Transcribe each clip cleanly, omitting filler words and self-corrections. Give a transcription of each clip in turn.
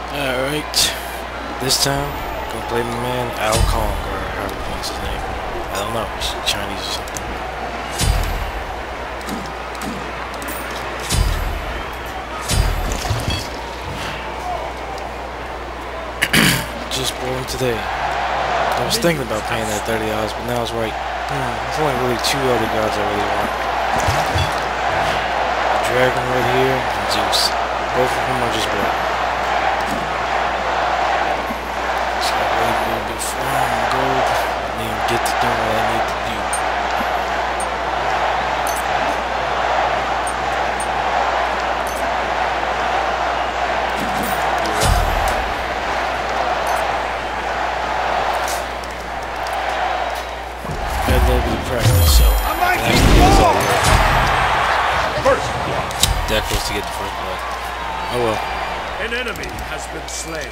Alright, this time, gonna play my man Al Kong, or however you pronounce his name. I don't know, it's Chinese or something. Just bought him today. I was thinking about paying that $30, but now it's like, there's only really two other gods I really want. The Dragon right here, and Zeus. Both of them are just broken. Get to do what I need to do. Had a little bit of practice, so I can actually get this over. First blood. That close to get the first blood. Oh well. An enemy has been slain.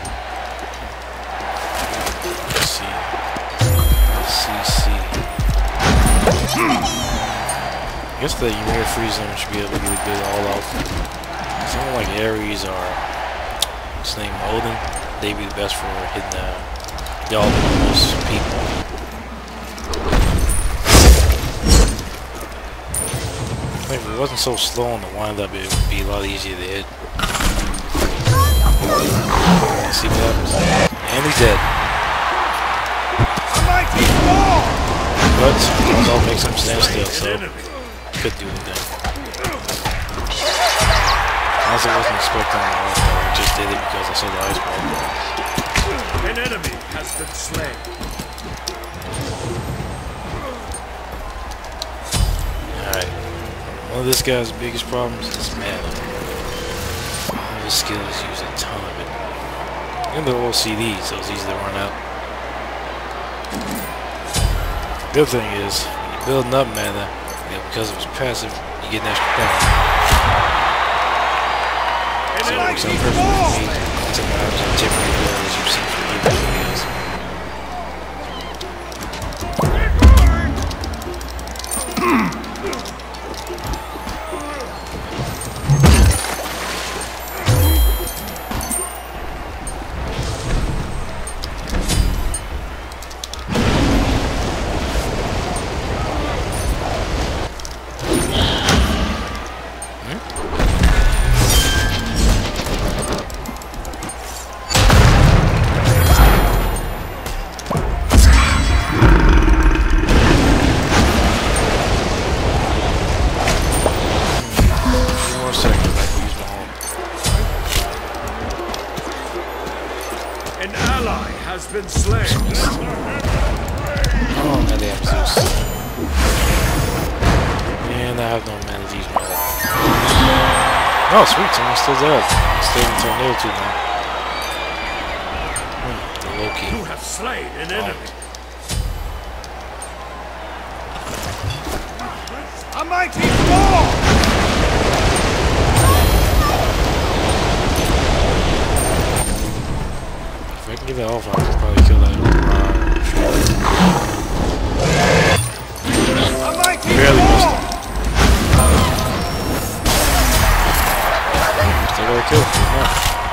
Let's see. CC. I guess the Ymir free zone should be able to get a good all out. Someone like Ares or what's his name, Odin, they'd be the best for hitting the most people. If it wasn't so slow on the wind up, it would be a lot easier to hit. See what happens? And he's dead. But I'll make some stand still, so could do anything. Honestly, I wasn't expecting that, I just did it because I saw the ice ball. An enemy has been slain. Alright. One of this guy's biggest problems is mana. All his skills use a ton of it. And they're all CDs, so it's easy to run out. The other thing is, when you're building up mana, because it was passive, you get an extra power. So it works out perfectly for me. It's a matter of different abilities you've seen from other videos. An ally has been slain. Oh, now they have Zeus. And I have no mana to use my head. Oh, sweet, someone's still dead. It's still in tornado too now. The Loki. You have slain an enemy. A mighty fall! If I can get that off, I can probably kill that barely missed him. Still got a kill. Good enough.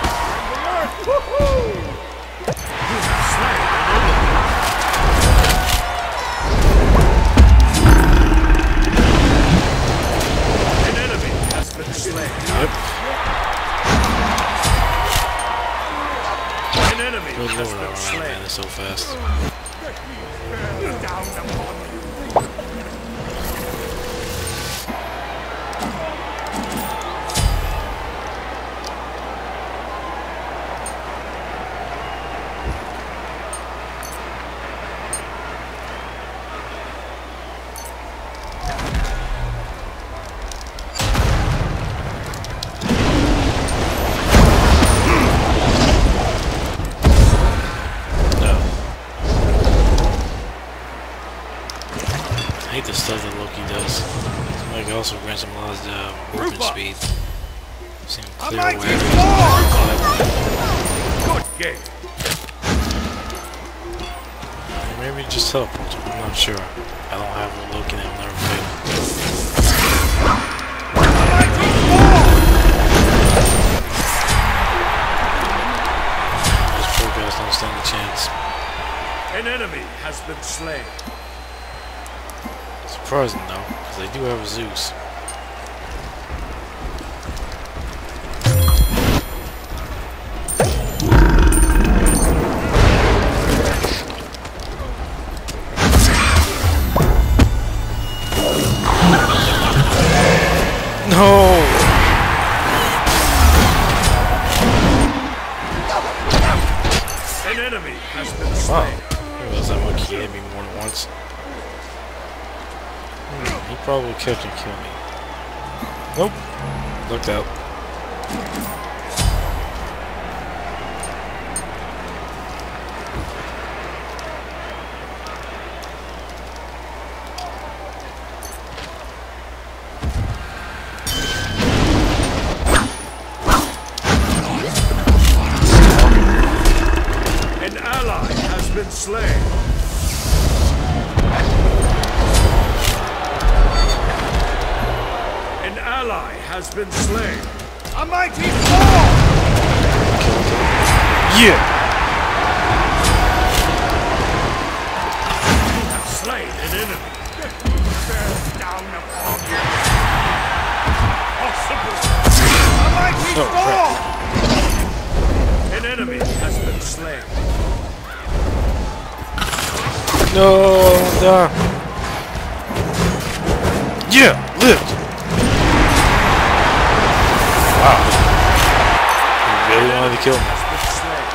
An enemy has been slain. Yep. An enemy Good has lord, been man, slain. it's so fast. Down upon you. I hate the stuff that Loki does. Somebody also grants him a lot of movement speed. Seen him clear away. Good game. Maybe just teleport him, I'm not sure. I don't have a Loki that will never fail. chance. An enemy has been slain. Surprising though, because they do have a Zeus. No! An enemy has been Wow. slain. I didn't realize that monkey hit me more than once. He probably kept and killed me. Nope. Looked out. An ally has been slain. An ally has been slain. A mighty fall! Yeah! You have slain an enemy. Bear down upon you. Possible. A mighty Oh, fall! An enemy has been slain. No! Nah. Yeah! Lived! Wow. He really wanted to kill me. Has been slain.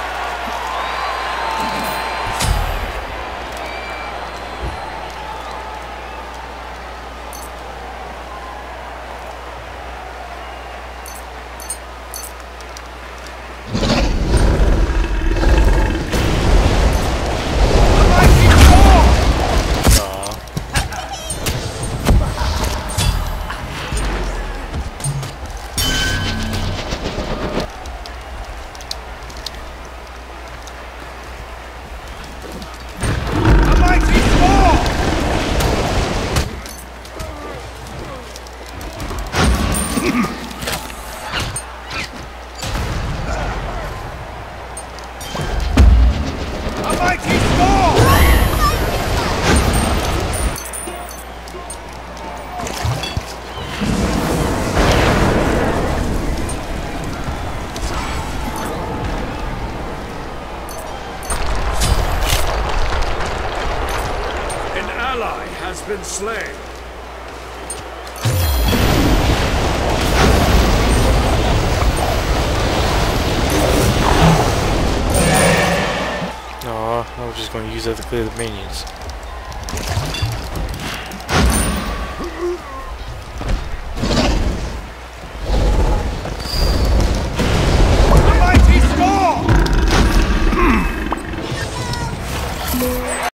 Has been slain. No, I was just going to use that to clear the minions.